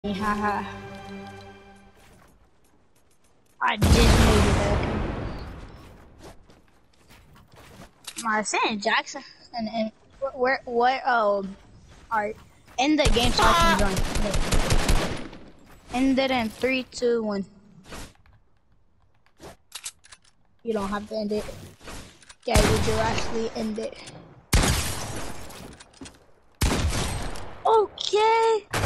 Haha. I just made it back. I saying Jackson and what alright. End the game so I can join. End it in 3, 2, 1. You don't have to end it. Yeah, you do actually end it. Okay.